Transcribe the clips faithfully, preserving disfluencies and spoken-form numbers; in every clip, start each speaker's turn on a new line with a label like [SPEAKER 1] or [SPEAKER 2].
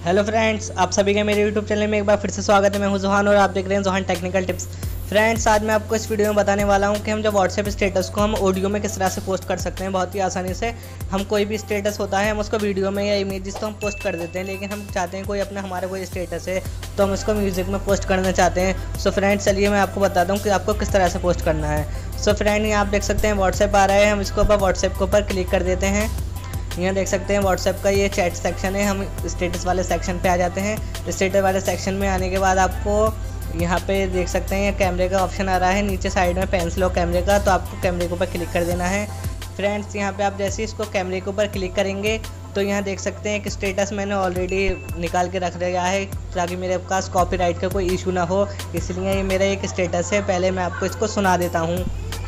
[SPEAKER 1] Hello friends, आप सभी का मेरे यूट्यूब चैनल में एक बार फिर से स्वागत है। मैं हूं जोहान और आप देख रहे हैं जोहान टेक्निकल टिप्स। फ्रेंड्स, आज मैं आपको इस वीडियो में बताने वाला हूं कि हम जब व्हाट्सएप स्टेटस को हम ऑडियो में किस तरह से पोस्ट कर सकते हैं। बहुत ही आसानी से हम कोई भी स्टेटस होता है हम उसको वीडियो में या इमेजेस तो हम पोस्ट कर देते हैं, लेकिन हम चाहते हैं कोई अपना हमारा कोई स्टेटस है तो हम उसको म्यूज़िक में पोस्ट करना चाहते हैं। सो फ्रेंड्स, चलिए मैं आपको बताता हूँ कि आपको किस तरह से पोस्ट करना है। सो फ्रेंड, यहाँ आप देख सकते हैं व्हाट्सएप आ रहा है, हम इसको ऊपर व्हाट्सएप के ऊपर क्लिक कर देते हैं। यहाँ देख सकते हैं व्हाट्सएप का ये चैट सेक्शन है, हम स्टेटस वाले सेक्शन पे आ जाते हैं। स्टेटस वाले सेक्शन में आने के बाद आपको यहाँ पे देख सकते हैं कैमरे का ऑप्शन आ रहा है, नीचे साइड में पेंसिल और कैमरे का, तो आपको कैमरे के ऊपर क्लिक कर देना है। फ्रेंड्स, यहाँ पे आप जैसे इसको कैमरे के ऊपर क्लिक करेंगे तो यहाँ देख सकते हैं कि स्टेटस मैंने ऑलरेडी निकाल के रख दिया है ताकि मेरे पास कॉपीराइट का कोई इशू ना हो, इसलिए ये मेरा एक स्टेटस है। पहले मैं आपको इसको सुना देता हूँ।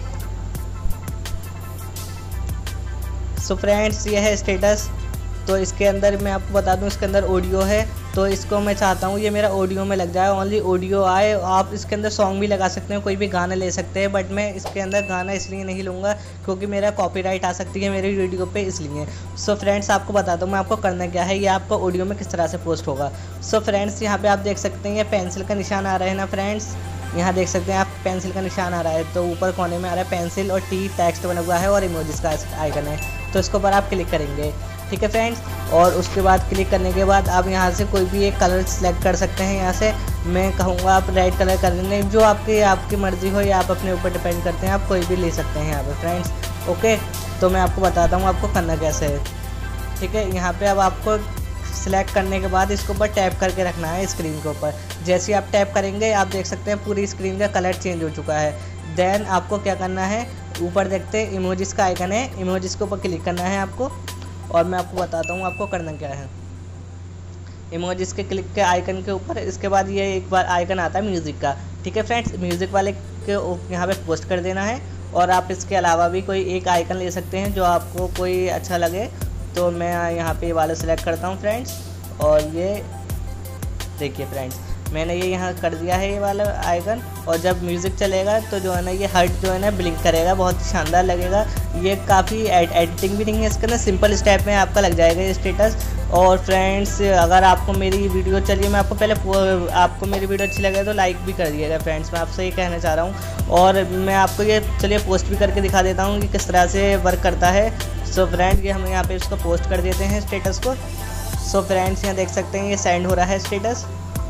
[SPEAKER 1] सो फ्रेंड्स, ये है स्टेटस। तो इसके अंदर मैं आपको बता दूं, इसके अंदर ऑडियो है, तो इसको मैं चाहता हूँ ये मेरा ऑडियो में लग जाए, ओनली ऑडियो आए। आप इसके अंदर सॉन्ग भी लगा सकते हैं, कोई भी गाना ले सकते हैं, बट मैं इसके अंदर गाना इसलिए नहीं लूँगा क्योंकि मेरा कॉपीराइट आ सकती है मेरी वीडियो पे, इसलिए। सो फ्रेंड्स, आपको बताता हूँ मैं आपको करना क्या है, ये आपको ऑडियो में किस तरह से पोस्ट होगा। सो फ्रेंड्स, यहाँ पर आप देख सकते हैं ये पेंसिल का निशान आ रहा है ना फ्रेंड्स, यहाँ देख सकते हैं आप पेंसिल का निशान आ रहा है, तो ऊपर कोने में आ रहा है पेंसिल और टी टेक्स्ट बना हुआ है और इमोजीज का आइकन है, तो इसके ऊपर आप क्लिक करेंगे। ठीक है फ्रेंड्स, और उसके बाद क्लिक करने के बाद आप यहाँ से कोई भी एक कलर सेलेक्ट कर सकते हैं। यहाँ से मैं कहूँगा आप रेड कलर कर लेंगे, जो आपकी आपकी मर्ज़ी हो या आप अपने ऊपर डिपेंड करते हैं, आप कोई भी ले सकते हैं यहाँ पे फ्रेंड्स। ओके, तो मैं आपको बताता हूँ आपको करना कैसे है। ठीक है, यहाँ पर अब आपको सेलेक्ट करने के बाद इसके ऊपर टैप करके रखना है स्क्रीन के ऊपर। जैसे ही आप टैप करेंगे आप देख सकते हैं पूरी स्क्रीन का कलर चेंज हो चुका है। देन आपको क्या करना है, ऊपर देखते हैं इमोजीज का आइकन है, इमोजीज के ऊपर क्लिक करना है आपको, और मैं आपको बताता हूँ आपको करना क्या है। इमोजीज के क्लिक के आइकन के ऊपर इसके बाद ये एक बार आइकन आता है म्यूज़िक का। ठीक है फ्रेंड्स, म्यूज़िक वाले के यहाँ पे पोस्ट कर देना है, और आप इसके अलावा भी कोई एक आइकन ले सकते हैं जो आपको कोई अच्छा लगे। तो मैं यहाँ पे वाला सेलेक्ट करता हूँ फ्रेंड्स, और ये देखिए फ्रेंड्स मैंने ये यहाँ कर दिया है ये वाला आइकन, और जब म्यूज़िक चलेगा तो जो है ना ये हर्ट जो है ना ब्लिंक करेगा, बहुत शानदार लगेगा। ये काफ़ी एड, एडिटिंग भी नहीं है इसके अंदर, सिंपल स्टेप में आपका लग जाएगा ये स्टेटस। और फ्रेंड्स, अगर आपको मेरी वीडियो चलिए मैं आपको पहले आपको मेरी वीडियो अच्छी लगे तो लाइक भी कर दिएगा फ्रेंड्स, मैं आपसे ये कहना चाह रहा हूँ। और मैं आपको ये चलिए पोस्ट भी करके दिखा देता हूँ कि किस तरह से वर्क करता है। सो फ्रेंड्स, ये हम यहाँ पर इसको पोस्ट कर देते हैं स्टेटस को। सो फ्रेंड्स, यहाँ देख सकते हैं ये सेंड हो रहा है स्टेटस।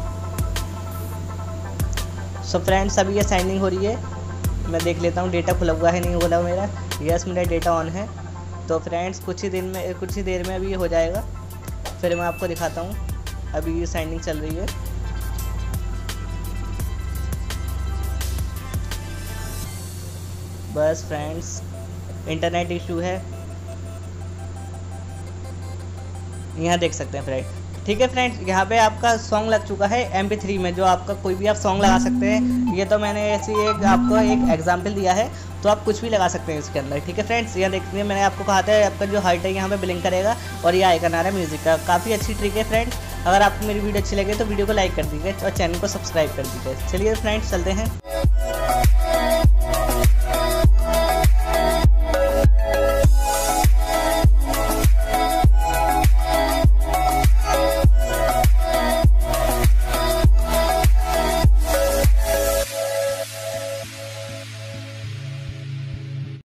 [SPEAKER 1] सो फ्रेंड्स, अभी ये साइनिंग हो रही है, मैं देख लेता हूँ डेटा खुला हुआ है नहीं खुला मेरा। यस, मेरा डेटा ऑन है। तो फ्रेंड्स, कुछ ही दिन में कुछ ही देर में अभी ये हो जाएगा, फिर मैं आपको दिखाता हूँ। अभी ये साइनिंग चल रही है। बस फ्रेंड्स, इंटरनेट इशू है, यहाँ देख सकते हैं फ्रेंड। ठीक है फ्रेंड्स, यहाँ पे आपका सॉन्ग लग चुका है एम पी थ्री में, जो आपका कोई भी आप सॉन्ग लगा सकते हैं। ये तो मैंने ऐसी एक आपको एक एग्जांपल दिया है, तो आप कुछ भी लगा सकते हैं इसके अंदर। ठीक है फ्रेंड्स, यहाँ देखते हैं मैंने आपको कहा था आपका जो हार्ट है यहाँ पे ब्लिंक करेगा, और ये आइकन आ रहा है म्यूज़िक का। काफ़ी अच्छी ट्रिक है फ्रेंड्स। अगर आपको मेरी वीडियो अच्छी लगे तो वीडियो को लाइक कर दीजिए और चैनल को सब्सक्राइब कर दीजिए। चलिए फ्रेंड्स, चलते हैं।